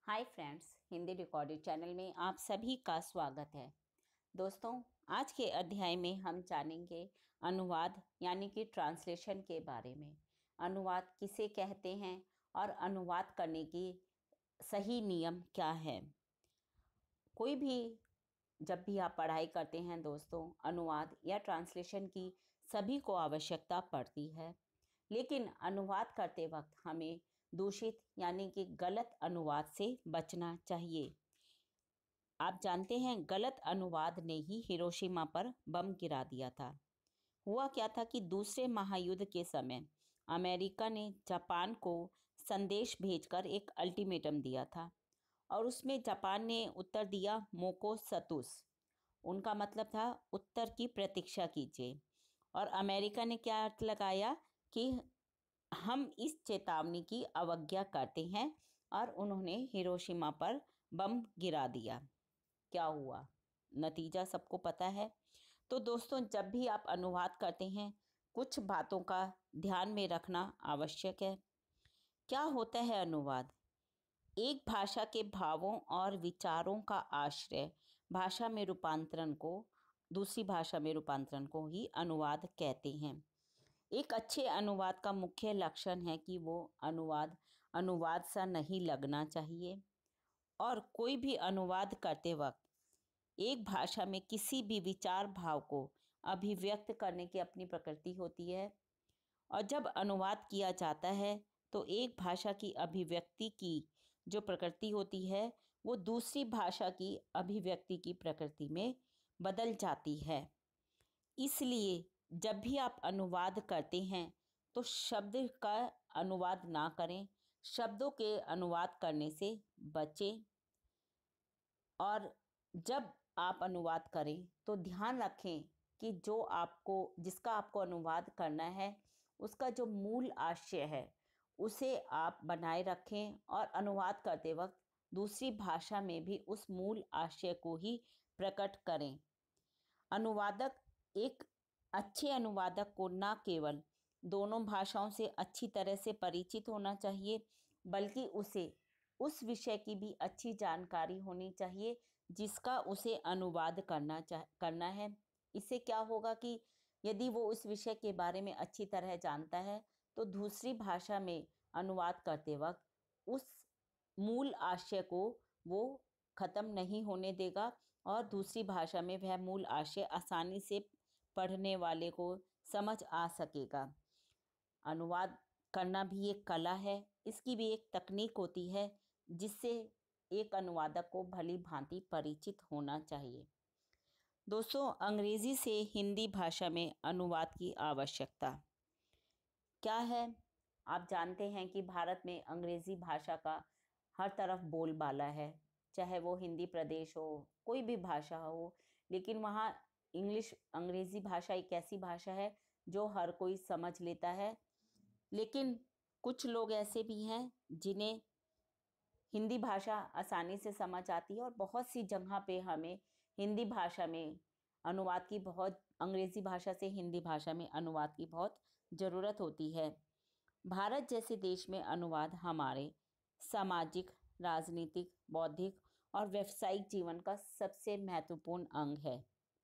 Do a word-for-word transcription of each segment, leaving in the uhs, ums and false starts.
हाय friends, Hindi recorded channel में आप सभी का स्वागत है। दोस्तों, आज के अध्याय में हम जानेंगे अनुवाद यानी कि ट्रांसलेशन के बारे में। अनुवाद किसे कहते हैं और अनुवाद करने की सही नियम क्या है। कोई भी जब भी आप पढ़ाई करते हैं दोस्तों, अनुवाद या ट्रांसलेशन की सभी को आवश्यकता पड़ती है, लेकिन अनुवाद करते वक्त हमें दूषित यानी कि गलत अनुवाद से बचना चाहिए। आप जानते हैं, गलत अनुवाद ने ही हिरोशिमा पर बम गिरा दिया था। हुआ क्या था कि दूसरे महायुद्ध के समय अमेरिका ने जापान को संदेश भेजकर एक अल्टीमेटम दिया था और उसमें जापान ने उत्तर दिया मोको सतुस। उनका मतलब था उत्तर की प्रतीक्षा कीजिए, और अमेरिका ने क्या अर्थ लगाया कि हम इस चेतावनी की अवज्ञा करते हैं, और उन्होंने हिरोशिमा पर बम गिरा दिया। क्या हुआ, नतीजा सबको पता है। तो दोस्तों, जब भी आप अनुवाद करते हैं, कुछ बातों का ध्यान में रखना आवश्यक है। क्या होता है अनुवाद? एक भाषा के भावों और विचारों का आश्रय भाषा में रूपांतरण को दूसरी भाषा में रूपांतरण को ही अनुवाद कहते हैं। एक अच्छे अनुवाद का मुख्य लक्षण है कि वो अनुवाद अनुवाद सा नहीं लगना चाहिए, और कोई भी अनुवाद करते वक्त एक भाषा में किसी भी विचार भाव को अभिव्यक्त करने की अपनी प्रकृति होती है, और जब अनुवाद किया जाता है तो एक भाषा की अभिव्यक्ति की जो प्रकृति होती है वो दूसरी भाषा की अभिव्यक्ति की प्रकृति में बदल जाती है। इसलिए जब भी आप अनुवाद करते हैं तो शब्द का अनुवाद ना करें, शब्दों के अनुवाद करने से बचें। और जब आप अनुवाद करें तो ध्यान रखें कि जो आपको जिसका आपको अनुवाद करना है उसका जो मूल आशय है उसे आप बनाए रखें, और अनुवाद करते वक्त दूसरी भाषा में भी उस मूल आशय को ही प्रकट करें। अनुवादक एक अच्छे अनुवादक को न केवल दोनों भाषाओं से अच्छी तरह से परिचित होना चाहिए, बल्कि उसे उस विषय की भी अच्छी जानकारी होनी चाहिए जिसका उसे अनुवाद करना चाह करना है। इससे क्या होगा कि यदि वो उस विषय के बारे में अच्छी तरह जानता है तो दूसरी भाषा में अनुवाद करते वक्त उस मूल आशय को वो ख़त्म नहीं होने देगा, और दूसरी भाषा में वह मूल आशय आसानी से पढ़ने वाले को समझ आ सकेगा। अनुवाद करना भी एक कला है, इसकी भी एक तकनीक होती है जिससे एक अनुवादक को भली भांति परिचित होना चाहिए। दोस्तों, अंग्रेज़ी से हिंदी भाषा में अनुवाद की आवश्यकता क्या है? आप जानते हैं कि भारत में अंग्रेज़ी भाषा का हर तरफ बोलबाला है, चाहे वो हिंदी प्रदेश हो, कोई भी भाषा हो, लेकिन वहाँ इंग्लिश अंग्रेज़ी भाषा एक ऐसी भाषा है जो हर कोई समझ लेता है। लेकिन कुछ लोग ऐसे भी हैं जिन्हें हिंदी भाषा आसानी से समझ आती है, और बहुत सी जगह पे हमें हिंदी भाषा में अनुवाद की बहुत अंग्रेज़ी भाषा से हिंदी भाषा में अनुवाद की बहुत ज़रूरत होती है। भारत जैसे देश में अनुवाद हमारे सामाजिक, राजनीतिक, बौद्धिक और व्यावसायिक जीवन का सबसे महत्वपूर्ण अंग है।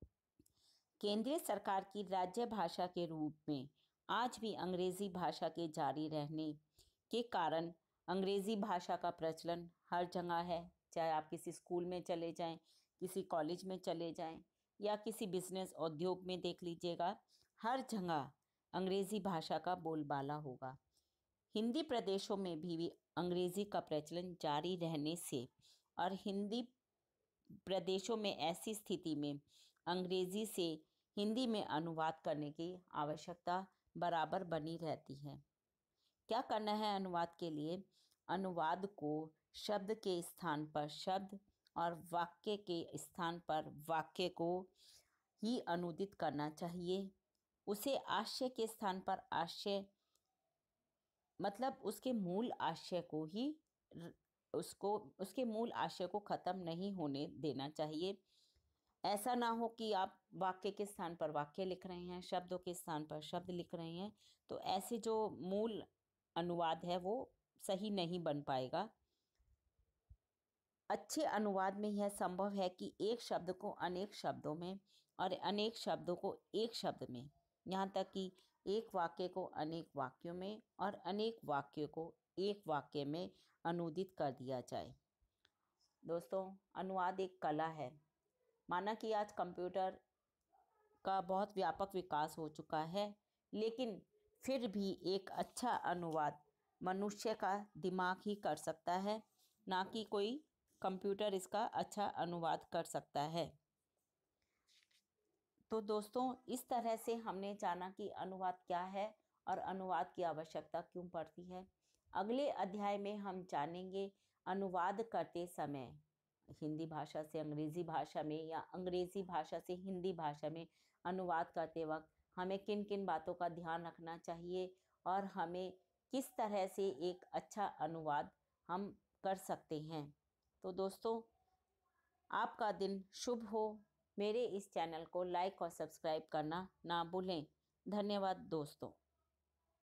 केंद्रीय सरकार की राज्य भाषा के रूप में आज भी अंग्रेज़ी भाषा के जारी रहने के कारण अंग्रेज़ी भाषा का प्रचलन हर जगह है। चाहे आप किसी स्कूल में चले जाएं, किसी कॉलेज में चले जाएं, या किसी बिजनेस उद्योग में देख लीजिएगा, हर जगह अंग्रेज़ी भाषा का बोलबाला होगा। हिंदी प्रदेशों में भी अंग्रेज़ी का प्रचलन जारी रहने से और हिंदी प्रदेशों में ऐसी स्थिति में अंग्रेज़ी से हिंदी में अनुवाद करने की आवश्यकता बराबर बनी रहती है। क्या करना है अनुवाद के लिए? अनुवाद को शब्द के स्थान पर शब्द और वाक्य के स्थान पर वाक्य को ही अनुदित करना चाहिए। उसे आशय के स्थान पर आशय, मतलब उसके मूल आशय को ही उसको उसके मूल आशय को ख़त्म नहीं होने देना चाहिए। ऐसा ना हो कि आप वाक्य के स्थान पर वाक्य लिख रहे हैं, शब्दों के स्थान पर शब्द लिख रहे हैं, तो ऐसे जो मूल अनुवाद है वो सही नहीं बन पाएगा। अच्छे अनुवाद में यह संभव है कि एक शब्द को अनेक शब्दों में और अनेक शब्दों को एक शब्द में, यहाँ तक कि एक वाक्य को अनेक वाक्यों में और अनेक वाक्यों को एक वाक्य में अनुदित कर दिया जाए। दोस्तों, अनुवाद एक कला है। माना कि आज कंप्यूटर का बहुत व्यापक विकास हो चुका है, लेकिन फिर भी एक अच्छा अनुवाद मनुष्य का दिमाग ही कर सकता है, ना कि कोई कंप्यूटर इसका अच्छा अनुवाद कर सकता है। तो दोस्तों, इस तरह से हमने जाना कि अनुवाद क्या है और अनुवाद की आवश्यकता क्यों पड़ती है। अगले अध्याय में हम जानेंगे अनुवाद करते समय हिंदी भाषा से अंग्रेज़ी भाषा में या अंग्रेज़ी भाषा से हिंदी भाषा में अनुवाद करते वक्त हमें किन किन बातों का ध्यान रखना चाहिए और हमें किस तरह से एक अच्छा अनुवाद हम कर सकते हैं। तो दोस्तों, आपका दिन शुभ हो। मेरे इस चैनल को लाइक और सब्सक्राइब करना ना भूलें। धन्यवाद दोस्तों।